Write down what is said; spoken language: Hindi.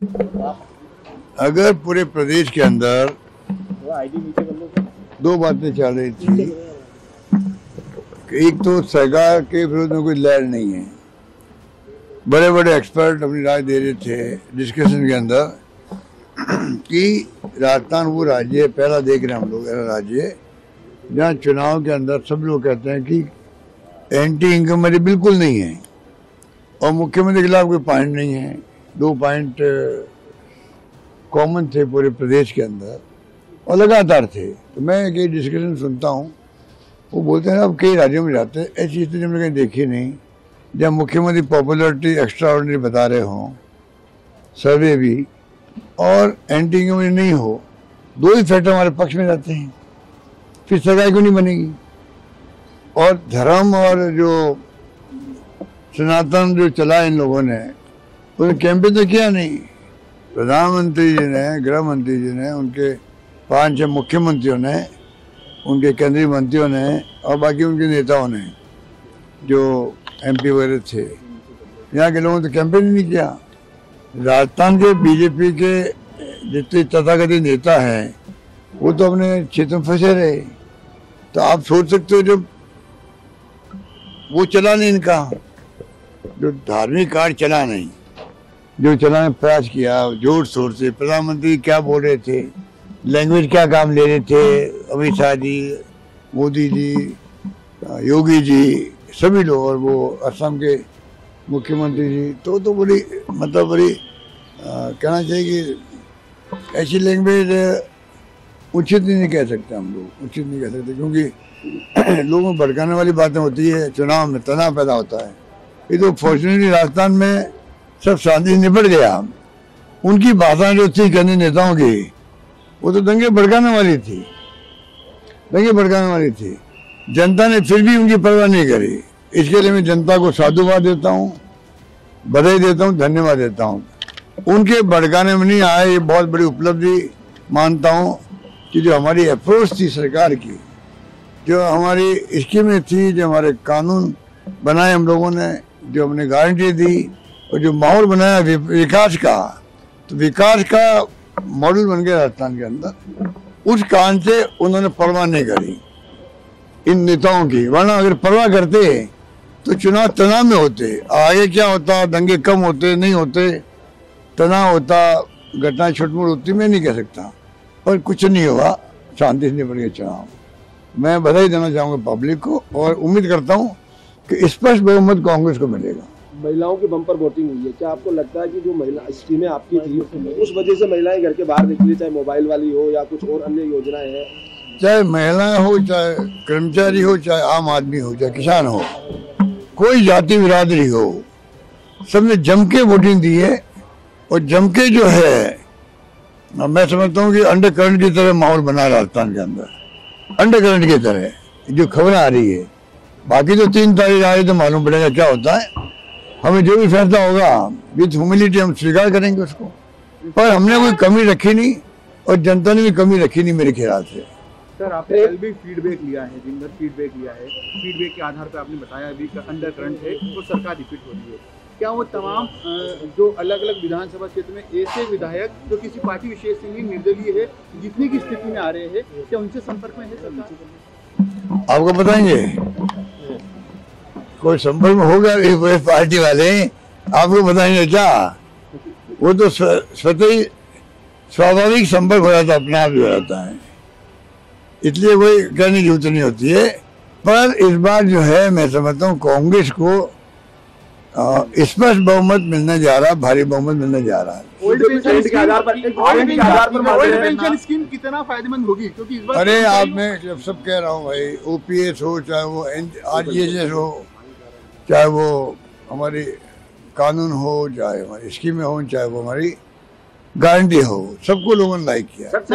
अगर पूरे प्रदेश के अंदर दो बातें चल रही थी, एक तो सरकार के विरोध में कोई लहर नहीं है, बड़े बड़े एक्सपर्ट अपनी राय दे रहे थे डिस्कशन के अंदर कि राजस्थान वो राज्य है, पहला देख रहे हैं हम लोग, ऐसा राज्य है जहाँ चुनाव के अंदर सब लोग कहते हैं कि एंटी इनकम बिल्कुल नहीं है और मुख्यमंत्री के खिलाफ कोई पॉइंट नहीं है। 2 पॉइंट कॉमन थे पूरे प्रदेश के अंदर और लगातार थे। तो मैं कई डिस्कशन सुनता हूँ, वो बोलते हैं अब कई राज्यों में जाते हैं, ऐसी स्थिति हमने कहीं देखी नहीं जब मुख्यमंत्री पॉपुलरिटी एक्स्ट्रा ऑर्डिनरी बता रहे हों, सर्वे भी, और एंटी इनकम नहीं हो। 2 ही फैक्टर हमारे पक्ष में जाते हैं, फिर सरकार क्यों नहीं बनेगी। और धर्म और जो सनातन जो चला इन लोगों ने, उन्होंने कैंपेन तो किया नहीं। प्रधानमंत्री जी ने, गृह मंत्री जी ने, उनके 5-6 मुख्यमंत्रियों ने, उनके केंद्रीय मंत्रियों ने और बाकी उनके नेताओं ने जो MP वगैरह थे, यहाँ के लोगों ने तो कैंपेन ही नहीं किया। राजस्थान के बीजेपी के जितने तथाकथित नेता हैं वो तो अपने क्षेत्र में फंसे रहे। तो आप सोच सकते हो जब वो चला नहीं, इनका जो धार्मिक कार्य चला नहीं, जो चलाने प्रयास किया जोर शोर से, प्रधानमंत्री क्या बोल रहे थे, लैंग्वेज क्या काम ले रहे थे, अमित शाह जी, मोदी जी, योगी जी, सभी लोग, और वो असम के मुख्यमंत्री जी, तो बड़ी मतलब बड़ी कहना चाहिए कि ऐसी लैंग्वेज उचित नहीं कह सकते हम लोग, उचित नहीं कह सकते, क्योंकि लोगों को भड़काने वाली बातें होती है, चुनाव में तनाव पैदा होता है। ये तो फॉर्चुनेटली राजस्थान में सब शांति निपट गया। उनकी बातें जो थी कहने नेताओं की, वो तो दंगे भड़काने वाली थी, दंगे भड़काने वाली थी। जनता ने फिर भी उनकी परवाह नहीं करी। इसके लिए मैं जनता को साधुवाद देता हूँ, बधाई देता हूँ, धन्यवाद देता हूँ। उनके भड़काने में नहीं आए, ये बहुत बड़ी उपलब्धि मानता हूँ कि जो हमारी अप्रोच थी सरकार की, जो हमारी स्कीमें थी, जो हमारे कानून बनाए हम लोगों ने, जो हमने गारंटी दी और जो माहौल बनाया विकास का, तो विकास का मॉडल बन गया राजस्थान के अंदर। उस कारण से उन्होंने परवाह नहीं करी इन नेताओं की, वरना अगर परवाह करते तो चुनाव तनाव में होते, आगे क्या होता, दंगे कम होते, नहीं होते, तनाव होता, घटना छुटमुट होती, मैं नहीं कह सकता, पर कुछ नहीं हुआ, शांति से निपट गया चुनाव। मैं बधाई देना चाहूँगा पब्लिक को और उम्मीद करता हूँ कि स्पष्ट बहुमत कांग्रेस को मिलेगा। महिलाओं की बम्पर वोटिंग हुई है, क्या आपको लगता है कि जो महिला स्कीमें आपकी थी उस वजह से महिलाएं घर के बाहर निकली, चाहे मोबाइल वाली हो या कुछ और अन्य योजनाएं हैं, चाहे महिलाएं हो, चाहे कर्मचारी हो, चाहे आम आदमी हो, चाहे किसान हो, कोई जाति बिरादरी हो, सबने जम के वोटिंग दी है। और जम के जो है, मैं समझता हूँ कि अंडर करंट की तरह माहौल बना राजस्थान के अंदर, अंडर करंट की तरह जो खबर आ रही है। बाकी तो 3 तारीख आ रही तो मालूम पड़ेगा क्या होता है। हमें जो भी फैसला होगा विथ ह्यूमिलिटी हम स्वीकार करेंगे उसको, पर हमने कोई कमी रखी नहीं और जनता ने भी कमी रखी नहीं मेरे ख्याल से। सर, आपने कल भी फीडबैक लिया है, दिन भर फीडबैक लिया है, फीडबैक के आधार पर आपने बताया अभी अंडर करंट है तो सरकार रिपीट हो रही है। क्या वो तमाम जो अलग अलग विधानसभा क्षेत्र में ऐसे विधायक जो किसी पार्टी विशेष से नहीं, निर्दलीय है, जीतने की स्थिति में आ रहे हैं, क्या उनसे संपर्क में है सरकार? आपको बताएंगे, कोई संपर्क में होगा पार्टी वाले, आपको बताएंगे क्या? वो तो स्वतः ही स्वाभाविक संपर्क हो जाता, अपने आप ही हो जाता है, इसलिए कोई करने की जरूरत नहीं होती है। पर इस बार जो है मैं समझता हूँ कांग्रेस को स्पष्ट बहुमत मिलने जा रहा, भारी बहुमत मिलने जा रहा है। ओल्ड पेंशन स्कीम कितना फायदेमंद होगी, क्योंकि इस बार अरे आप, मैं जब सब कह रहा हूँ भाई, OPS हो, चाहे वो RGSS हो, चाहे वो हमारी कानून हो, चाहे हमारी स्कीमें हो, चाहे वो हमारी गारंटी हो, सबको लोगों ने लाइक किया।